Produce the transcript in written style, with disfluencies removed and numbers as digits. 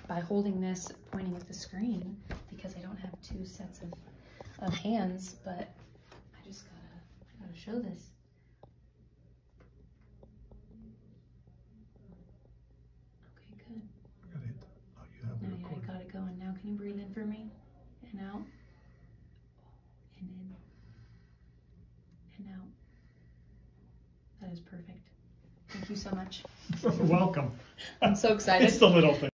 by holding this, pointing at the screen, because I don't have two sets of hands, but I just gotta show this. Okay, good. Yeah, I got it going. Now can you breathe in for me? And out. And in. And out. That is perfect. Thank you so much. You're welcome. I'm so excited. It's the little thing.